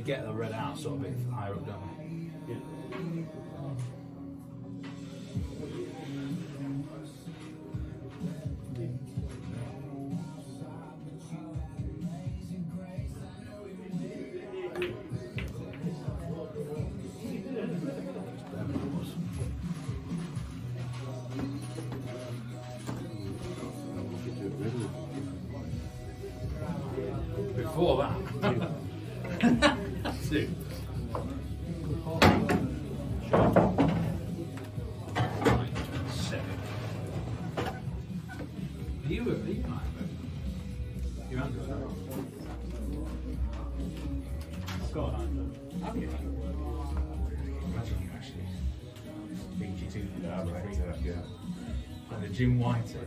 get the red out sort of a bit higher up, don't we? Yeah. Before that. Two. You were you I've got an have you? Imagine you actually Peachey too. And the Jim White.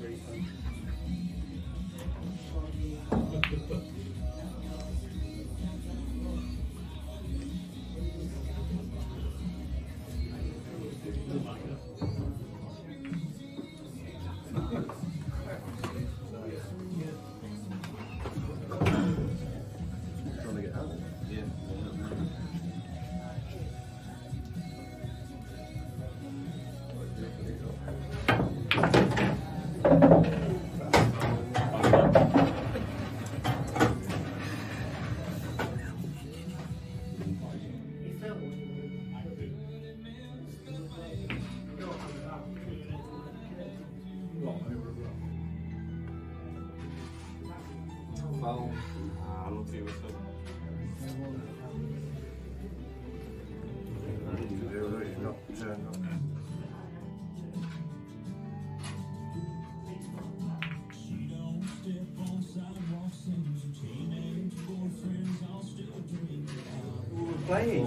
Playing.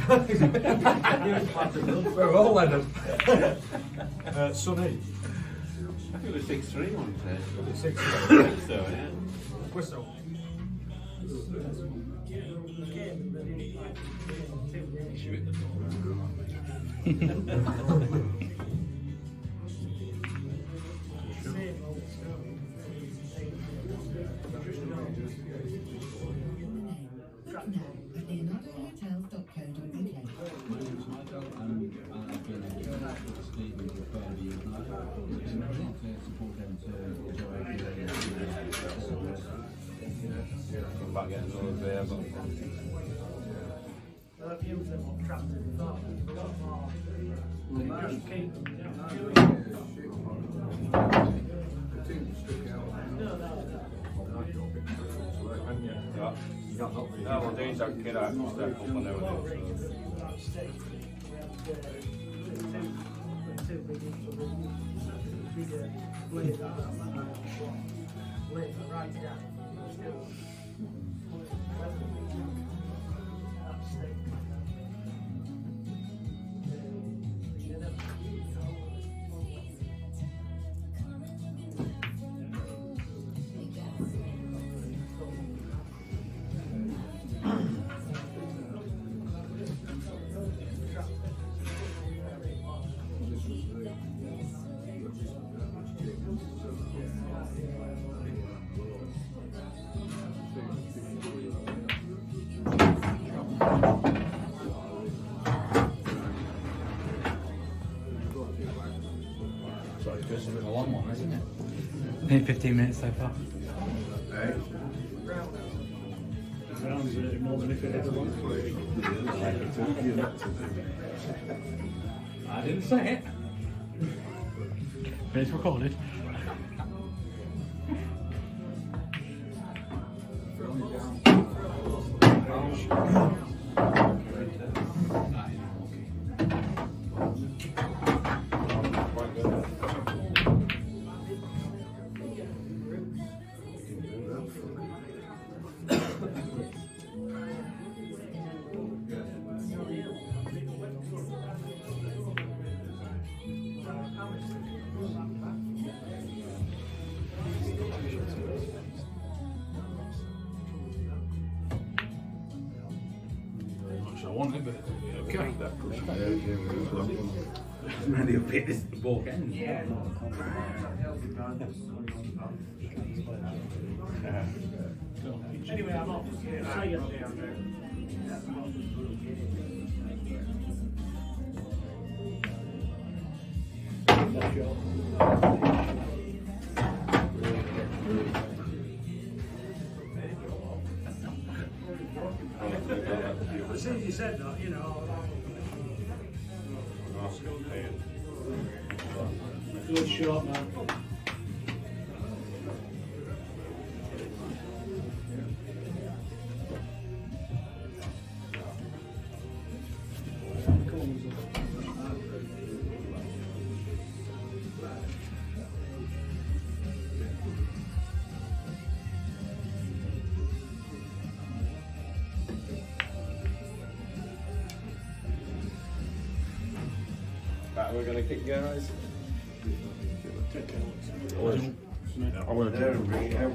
We're all Lennon. Sunny. I think it was 6-3 one day. 6-3. So, yeah. Whistle. You hit the door. Come back getting another beer, but A few of them are trapped in the dark. Just keep them. no, well, these don't get out and step up on them. Two bigger blades right down. This has been a long one, isn't it? I think 15 minutes so far. More than if it ever was. I didn't say it. But it's recorded. I want it, but okay. Maybe a bit this walk in. Yeah. Anyway, I'm off. See you down there. As soon as you said that, you know. Good shot, man. Right, we're going to kick guys. I want to do it bring it out.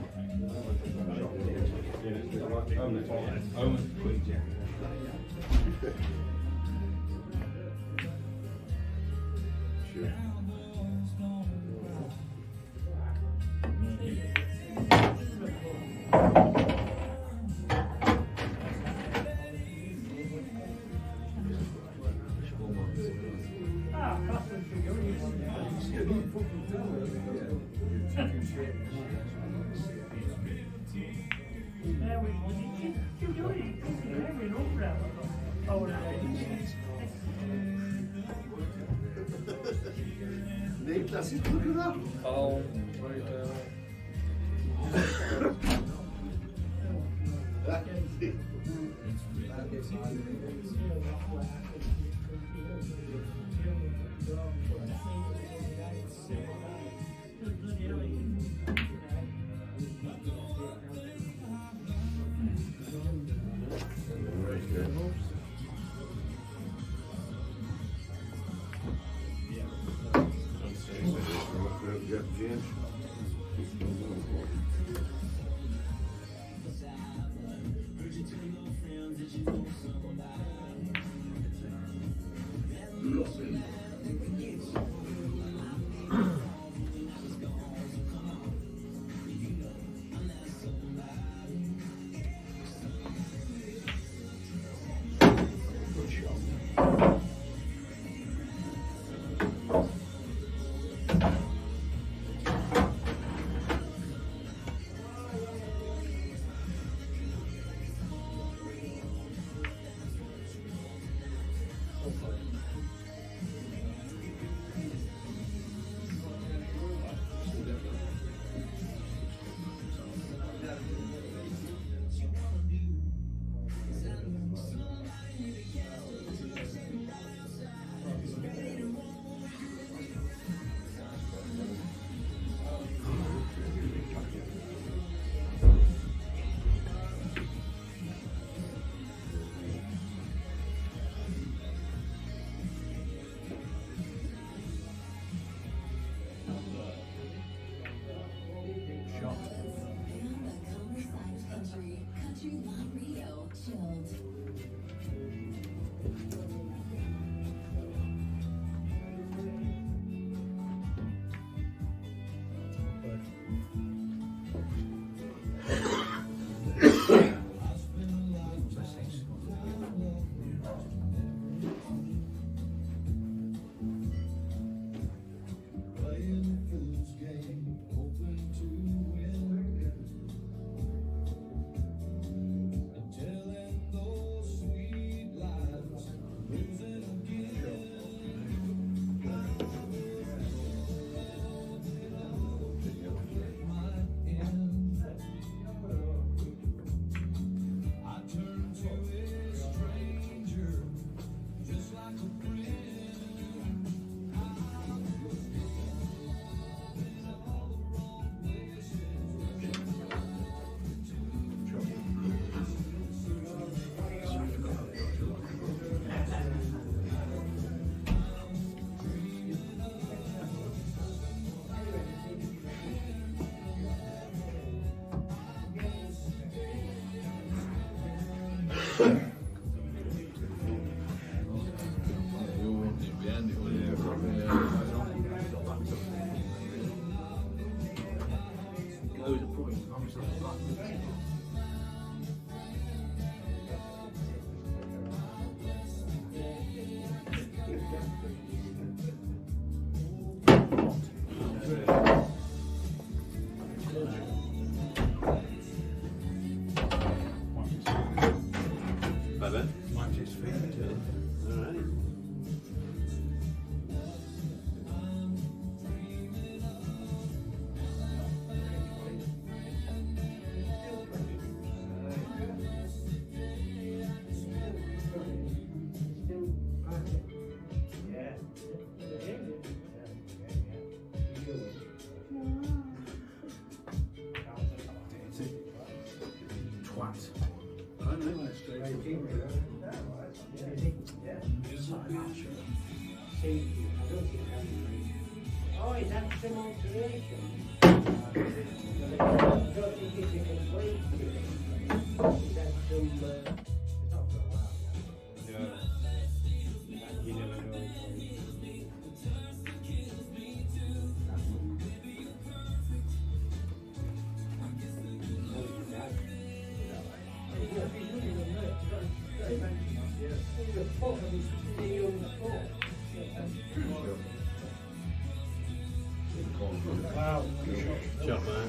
Nee, das ist gut gemacht. Oh, James. Better? Might just fit into it. Alright. Twat. I don't know that straight. Oh, he's had some alterations. I don't think it's a complete. He's had some. It's not for a while. Yeah. You never know. Wow. Shot, man.